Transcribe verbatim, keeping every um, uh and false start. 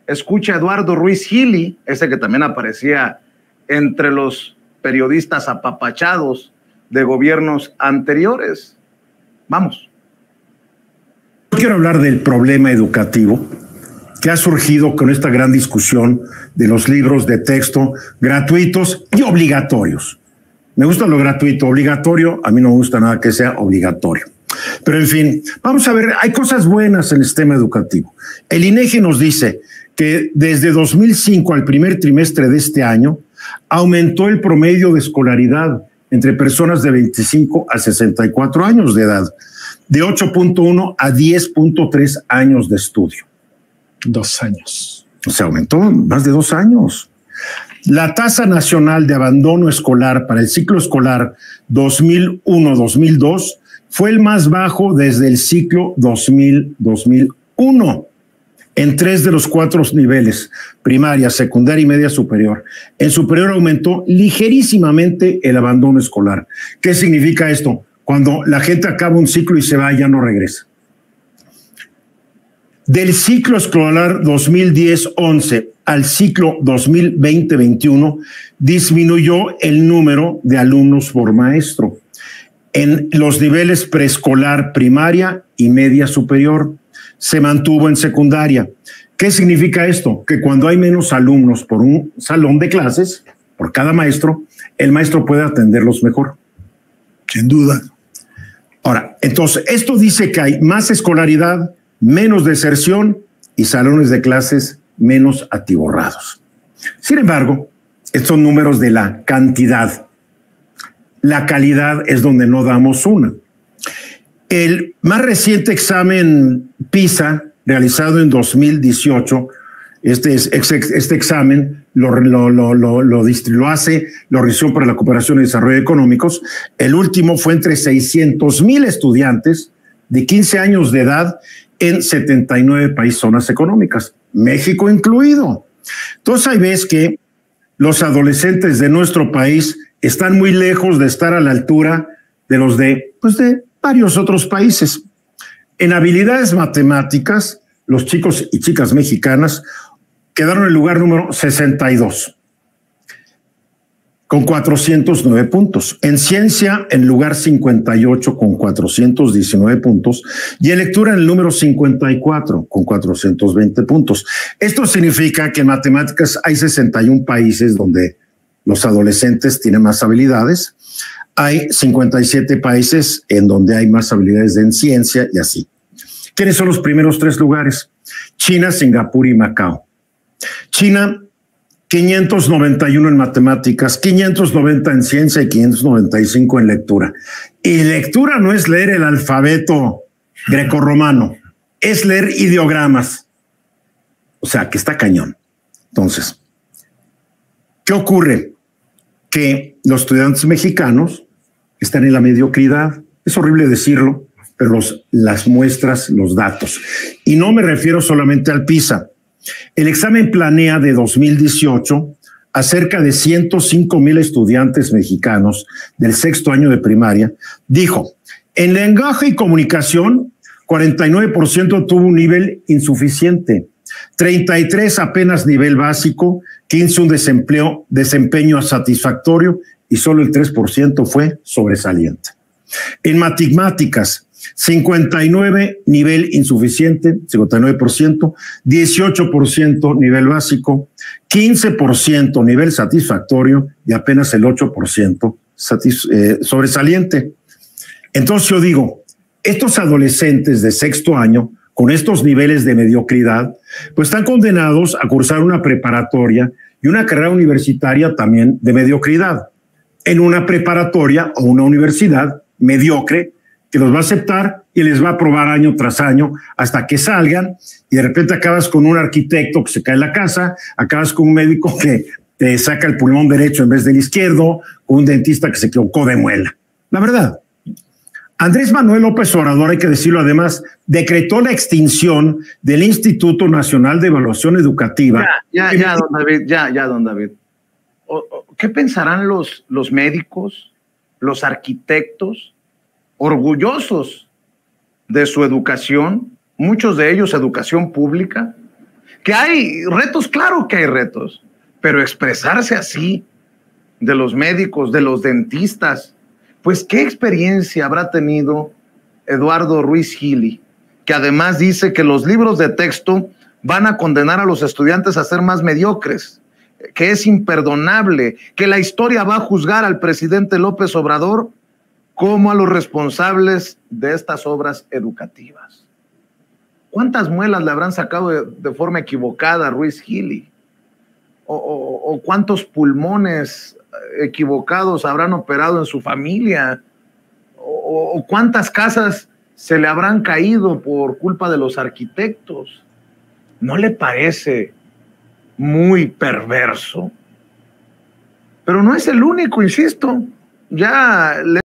escuche a Eduardo Ruiz Gili, ese que también aparecía entre los periodistas apapachados de gobiernos anteriores. Vamos. Quiero hablar del problema educativo que ha surgido con esta gran discusión de los libros de texto gratuitos y obligatorios. Me gusta lo gratuito, obligatorio, a mí no me gusta nada que sea obligatorio. Pero en fin, vamos a ver, hay cosas buenas en el sistema educativo. El INEGI nos dice que desde dos mil cinco al primer trimestre de este año aumentó el promedio de escolaridad entre personas de veinticinco a sesenta y cuatro años de edad, de ocho punto uno a diez punto tres años de estudio. Dos años. O sea, aumentó más de dos años. La tasa nacional de abandono escolar para el ciclo escolar dos mil uno dos mil dos fue el más bajo desde el ciclo dos mil dos mil uno en tres de los cuatro niveles, primaria, secundaria y media superior. En superior aumentó ligerísimamente el abandono escolar. ¿Qué significa esto? Cuando la gente acaba un ciclo y se va, ya no regresa. Del ciclo escolar dos mil diez once al ciclo dos mil veinte veintiuno disminuyó el número de alumnos por maestro en los niveles preescolar, primaria y media superior. Se mantuvo en secundaria. ¿Qué significa esto? Que cuando hay menos alumnos por un salón de clases, por cada maestro, el maestro puede atenderlos mejor. Sin duda. Ahora, entonces, esto dice que hay más escolaridad, menos deserción y salones de clases menos atiborrados. Sin embargo, estos son números de la cantidad. La calidad es donde no damos una. El más reciente examen PISA, realizado en dos mil dieciocho, este, este examen lo, lo, lo, lo, lo, lo hace la Organización para la Cooperación y Desarrollo Económicos. El último fue entre seiscientos mil estudiantes de quince años de edad en setenta y nueve países, zonas económicas, México incluido. Entonces ahí ves que los adolescentes de nuestro país están muy lejos de estar a la altura de los de, pues de varios otros países. En habilidades matemáticas, los chicos y chicas mexicanas quedaron en el lugar número sesenta y dos, con cuatrocientos nueve puntos. En ciencia, en lugar cincuenta y ocho, con cuatrocientos diecinueve puntos. Y en lectura, en el número cincuenta y cuatro, con cuatrocientos veinte puntos. Esto significa que en matemáticas hay sesenta y un países donde los adolescentes tienen más habilidades. Hay cincuenta y siete países en donde hay más habilidades en ciencia y así. ¿Quiénes son los primeros tres lugares? China, Singapur y Macao. China, quinientos noventa y uno en matemáticas, quinientos noventa en ciencia y quinientos noventa y cinco en lectura. Y lectura no es leer el alfabeto grecorromano, es leer ideogramas. O sea, que está cañón. Entonces, ¿qué ocurre? Que los estudiantes mexicanos están en la mediocridad. Es horrible decirlo, pero los, las muestras, los datos. Y no me refiero solamente al PISA. El examen Planea de dos mil dieciocho a cerca de ciento cinco mil estudiantes mexicanos del sexto año de primaria dijo, en lenguaje y comunicación, cuarenta y nueve por ciento tuvo un nivel insuficiente, treinta y tres apenas nivel básico, quince un desempleo, desempeño satisfactorio y solo el tres por ciento fue sobresaliente. En matemáticas, cincuenta y nueve nivel insuficiente, cincuenta y nueve por ciento, dieciocho por ciento nivel básico, quince por ciento nivel satisfactorio y apenas el ocho por ciento satis, eh, sobresaliente. Entonces yo digo, estos adolescentes de sexto año con estos niveles de mediocridad, pues están condenados a cursar una preparatoria y una carrera universitaria también de mediocridad, en una preparatoria o una universidad mediocre que los va a aceptar y les va a aprobar año tras año hasta que salgan y de repente acabas con un arquitecto que se cae en la casa, acabas con un médico que te saca el pulmón derecho en vez del izquierdo, con un dentista que se equivocó de muela. La verdad, Andrés Manuel López Obrador, hay que decirlo además, decretó la extinción del Instituto Nacional de Evaluación Educativa. Ya, ya, ya, don David, ya, ya, don David. ¿Qué pensarán los, los médicos, los arquitectos, orgullosos de su educación, muchos de ellos educación pública, Que hay retos, claro que hay retos, pero expresarse así de los médicos, de los dentistas, pues ¿qué experiencia habrá tenido Eduardo Ruiz Gili? Que además dice que los libros de texto van a condenar a los estudiantes a ser más mediocres, que es imperdonable, que la historia va a juzgar al presidente López Obrador como a los responsables de estas obras educativas. ¿Cuántas muelas le habrán sacado de, de forma equivocada a Ruiz Gili? O, o, ¿O cuántos pulmones equivocados habrán operado en su familia? ¿O, o cuántas casas se le habrán caído por culpa de los arquitectos? ¿No le parece muy perverso? Pero no es el único, insisto. Ya le